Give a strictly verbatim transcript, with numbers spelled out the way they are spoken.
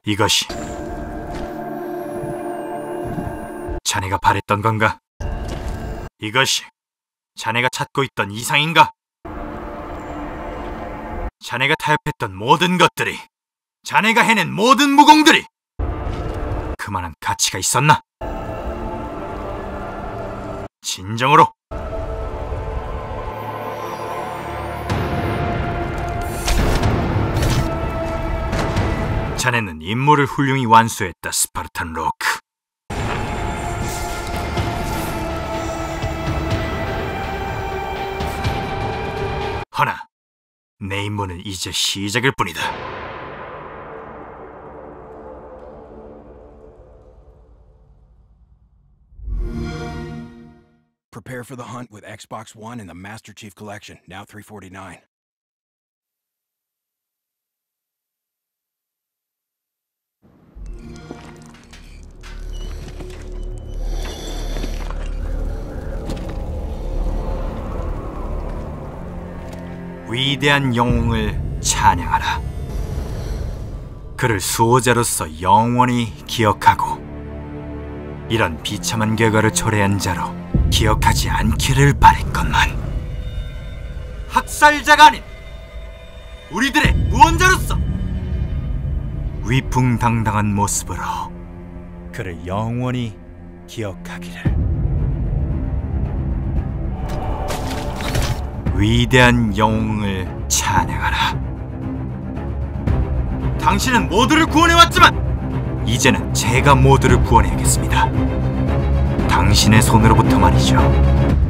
이것이 자네가 바랬던 건가? 이것이 자네가 찾고 있던 이상인가? 자네가 타협했던 모든 것들이, 자네가 해낸 모든 무공들이 그만한 가치가 있었나? 진정으로 자네는 임무를 훌륭히 완수했다, 스파르탄 로크. 허나 내 임무는 이제 시작일 뿐이다. Prepare for the hunt with Xbox One and the Master Chief Collection, now three forty-nine. 위대한 영웅을 찬양하라. 그를 수호자로서 영원히 기억하고 이런 비참한 결과를 초래한 자로 기억하지 않기를 바랬건만, 학살자가 아닌 우리들의 구원자로서 위풍당당한 모습으로 그를 영원히 기억하기를. 위대한 영웅을 찬양하라. 당신은 모두를 구원해왔지만 이제는 제가 모두를 구원해야겠습니다. 당신의 손으로부터 말이죠.